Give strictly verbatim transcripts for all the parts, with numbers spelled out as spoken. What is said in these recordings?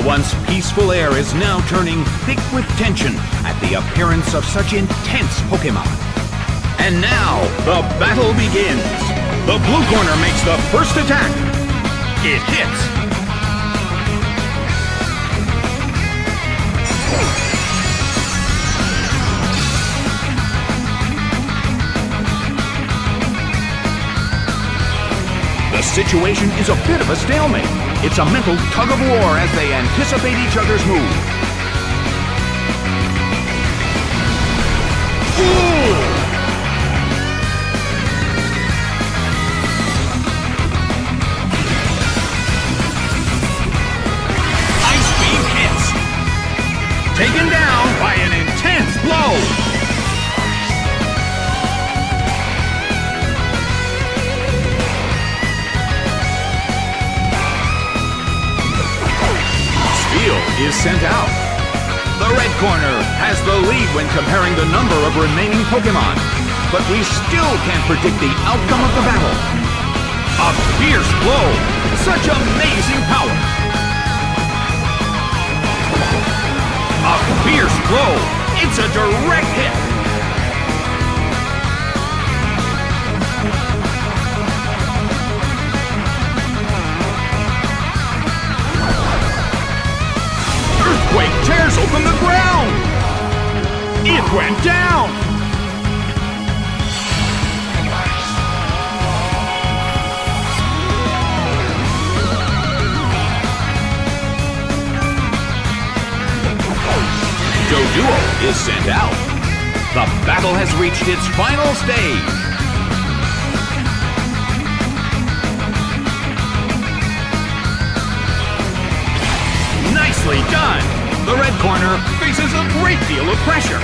once peaceful air is now turning thick with tension at the appearance of such intense Pokémon. And now, the battle begins. The blue corner makes the first attack. It hits. The situation is a bit of a stalemate. It's a mental tug of war as they anticipate each other's move. Ooh! Ice Beam hits. Taken down by an intense blow. Is sent out. The red corner has the lead when comparing the number of remaining Pokémon, but we still can't predict the outcome of the battle. A fierce blow! Such amazing power! A fierce blow! It's a direct hit! Earthquake tears open the ground! It went down! Doduo is sent out. The battle has reached its final stage. Nicely done! The red corner faces a great deal of pressure.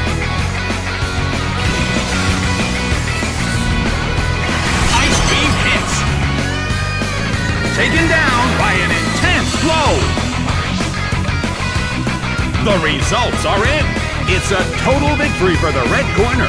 Ice Beam hits. Taken down by an intense blow. The results are in. It's a total victory for the red corner.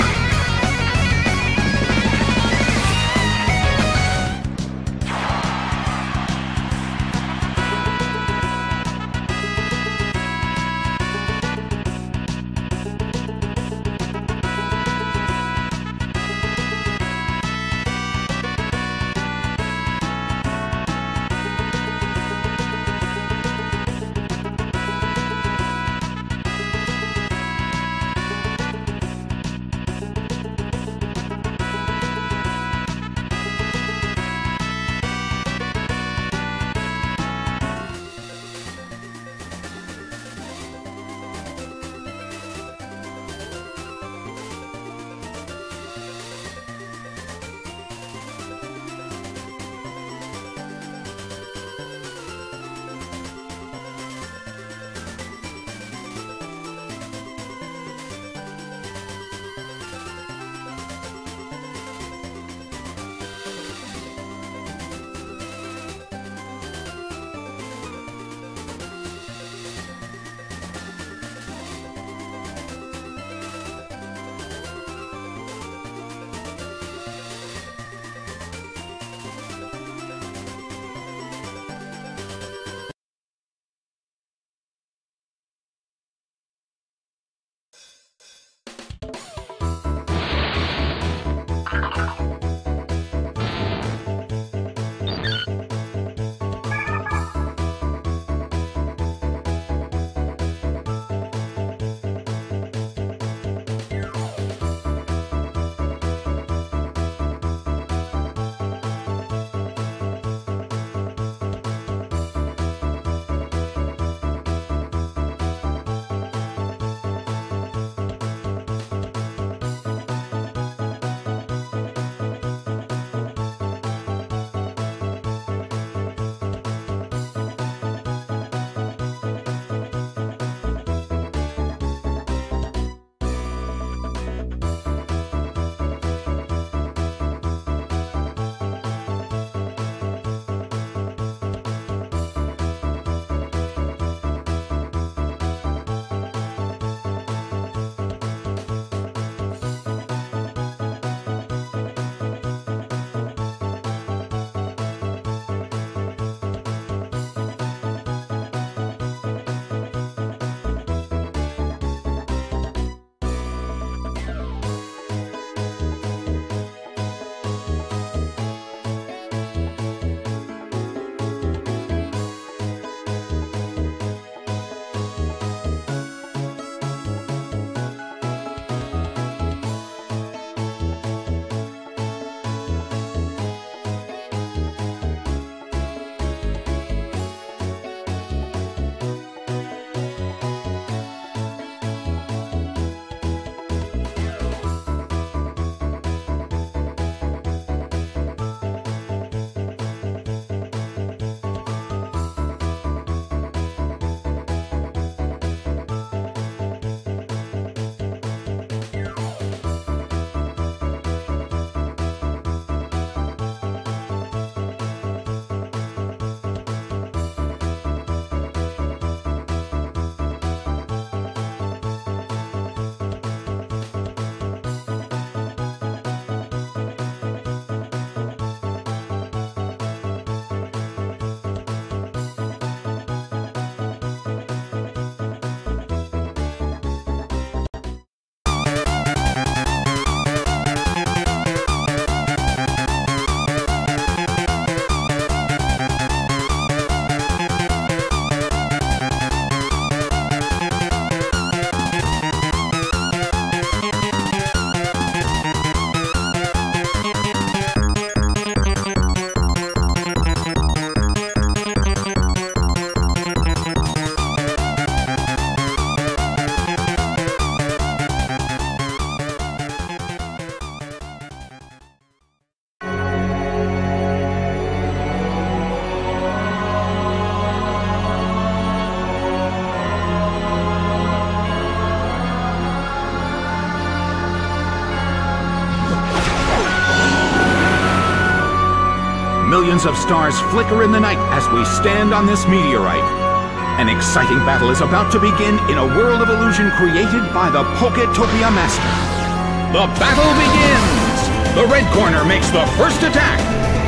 Millions of stars flicker in the night as we stand on this meteorite. An exciting battle is about to begin in a world of illusion created by the Poketopia Master. The battle begins! The red corner makes the first attack.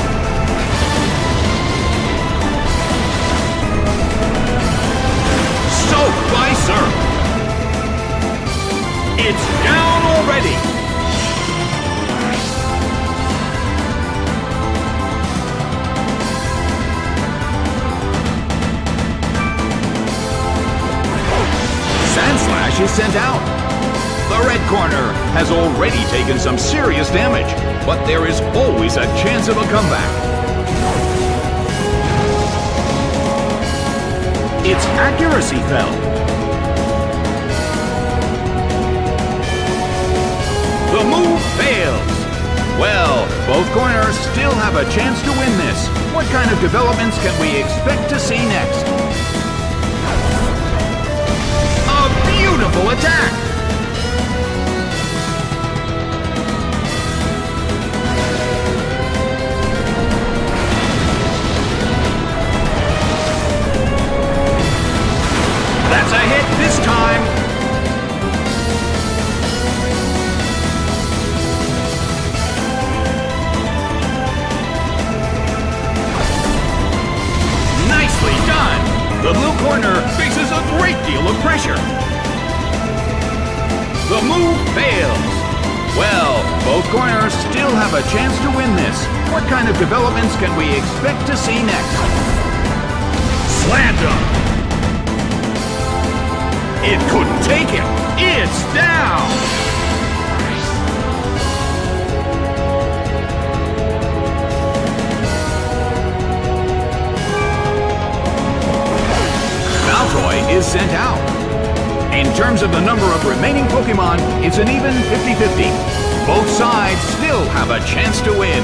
Soaked by surf. It's down already. Sandslash is sent out. The red corner has already taken some serious damage, but there is always a chance of a comeback. Its accuracy fell. The move fails. Well, both corners still have a chance to win this. What kind of developments can we expect to see next? Beautiful attack! That's a hit this time! Nicely done! The blue corner faces a great deal of pressure. The move fails. Well, both corners still have a chance to win this. What kind of developments can we expect to see next? Slammed him. It couldn't take him. It's down. Baltoy is sent out. In terms of the number of remaining Pokemon, it's an even fifty fifty. Both sides still have a chance to win.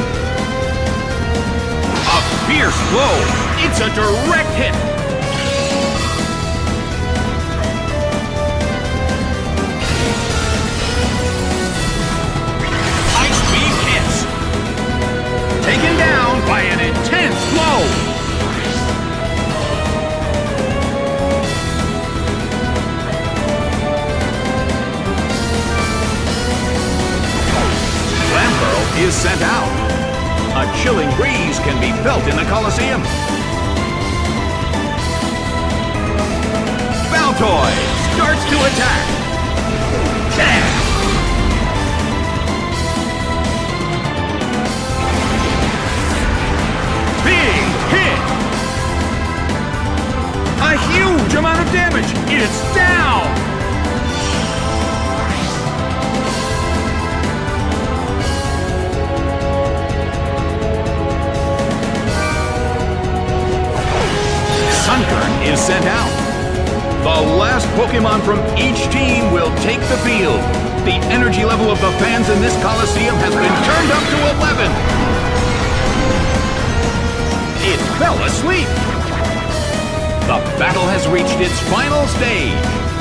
A fierce blow! It's a direct hit! Ice Beam hits! Taken down by an intense blow! Is sent out. A chilling breeze can be felt in the Colosseum. Baltoy starts to attack. Damn! Big hit! A huge amount of damage. It's down! Sunkern is sent out. The last Pokemon from each team will take the field. The energy level of the fans in this Coliseum has been turned up to eleven. It fell asleep. The battle has reached its final stage.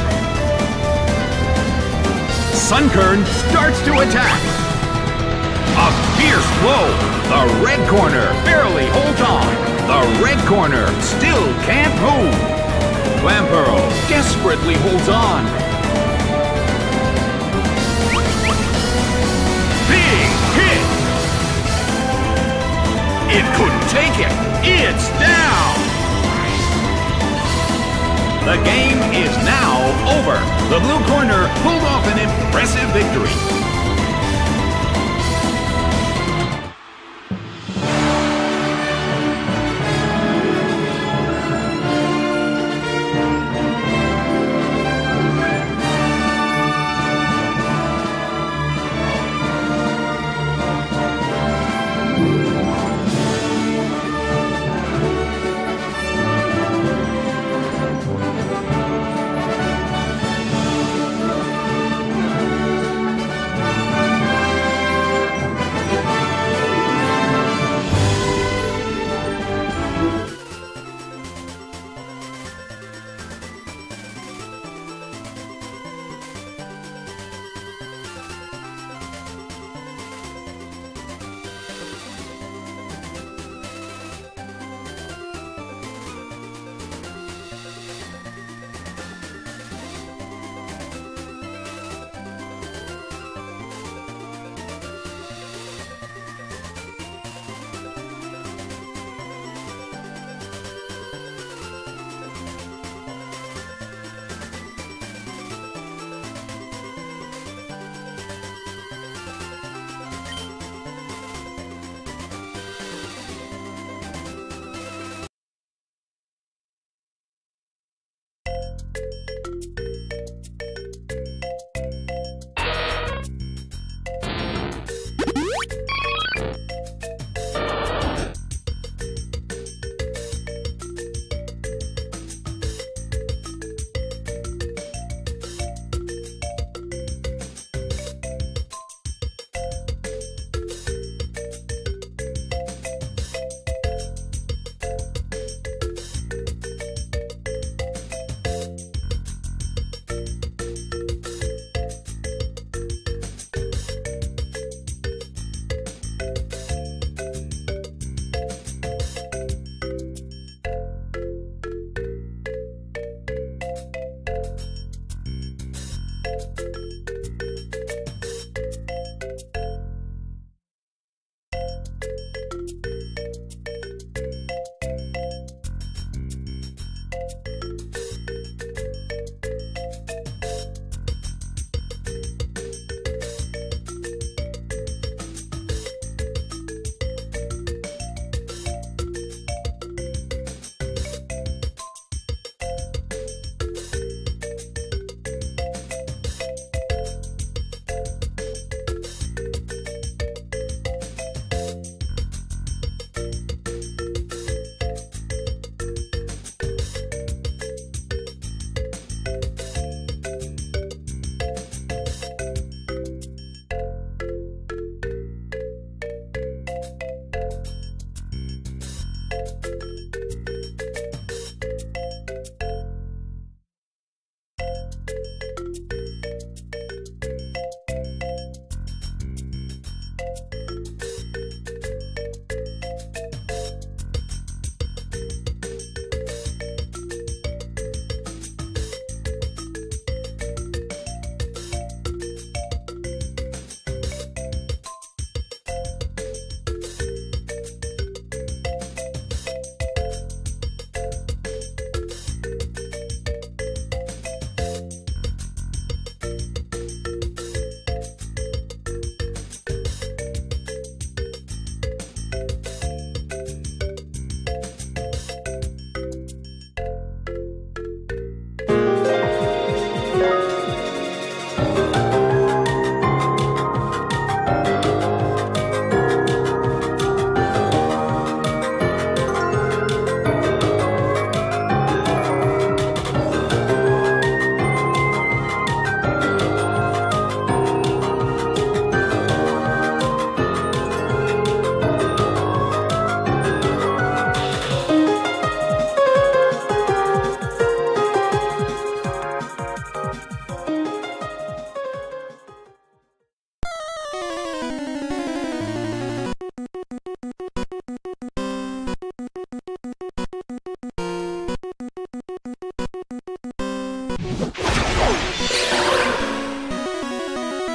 Sunkern starts to attack. A fierce blow. The red corner barely holds on. The red corner still can't move. Clamperl desperately holds on. Big hit! It couldn't take it. It's down! The game is now over. The blue corner pulled off an impressive victory.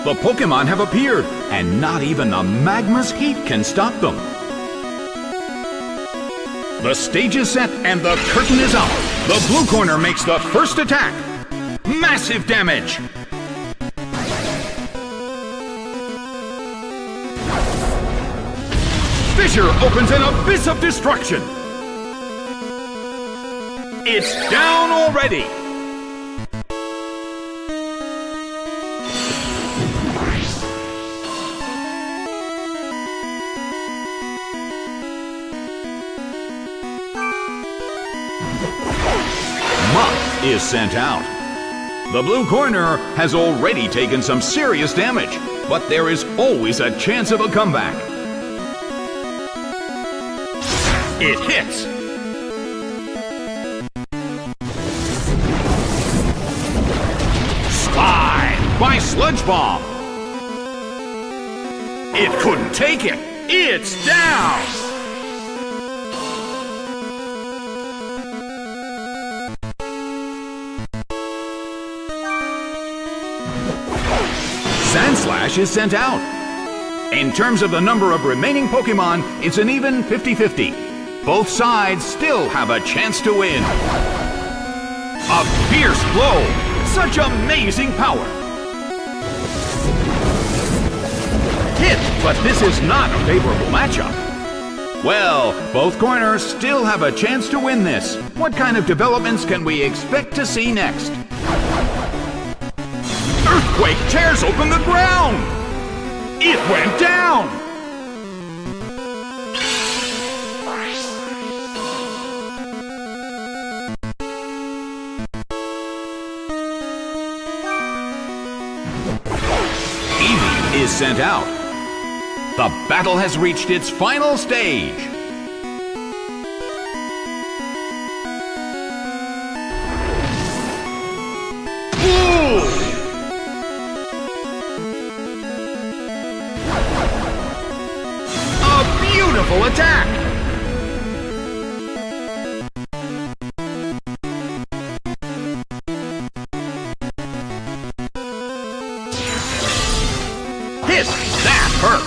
The Pokémon have appeared, and not even the magma's heat can stop them. The stage is set and the curtain is up. The blue corner makes the first attack. Massive damage! Fissure opens an abyss of destruction! It's down already! Muck is sent out. The blue corner has already taken some serious damage, but there is always a chance of a comeback. It hits! Slide by Sludge Bomb! It couldn't take it! It's down! Sandslash is sent out. In terms of the number of remaining Pokémon, it's an even fifty fifty. Both sides still have a chance to win. A fierce blow! Such amazing power! Hit, but this is not a favorable matchup. Well, both corners still have a chance to win this. What kind of developments can we expect to see next? Earthquake tears open the ground! It went down! Eevee is sent out. The battle has reached its final stage. Beautiful attack! Hit! That hurt!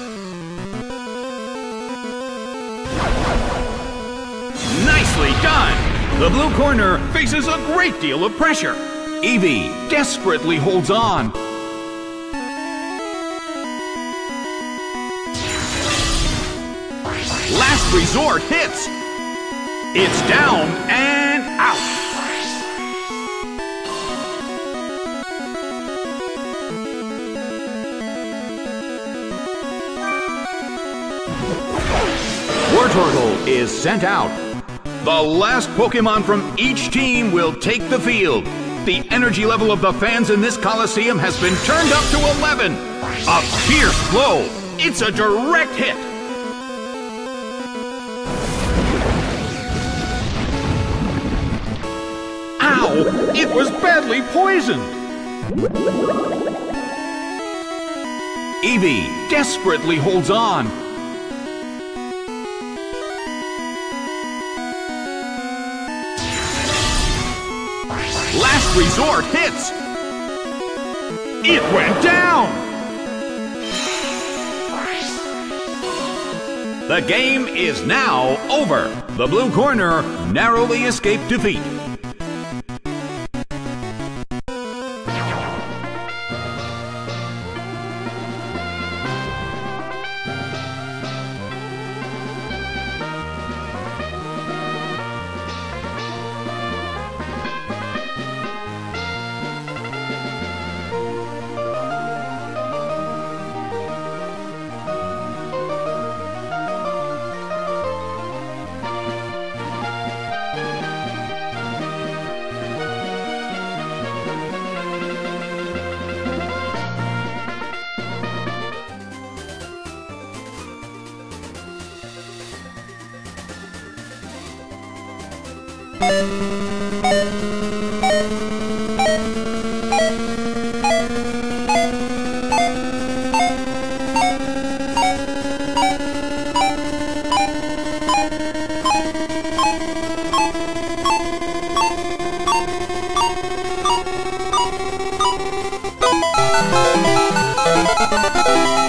Nicely done! The blue corner faces a great deal of pressure. Eevee desperately holds on. Last Resort hits! It's down and out! Wartortle is sent out. The last Pokémon from each team will take the field. The energy level of the fans in this Coliseum has been turned up to eleven. A fierce blow! It's a direct hit! Ow! It was badly poisoned! Eevee desperately holds on. Last Resort hits! It went down! The game is now over. The blue corner narrowly escaped defeat. Thank you. Bye.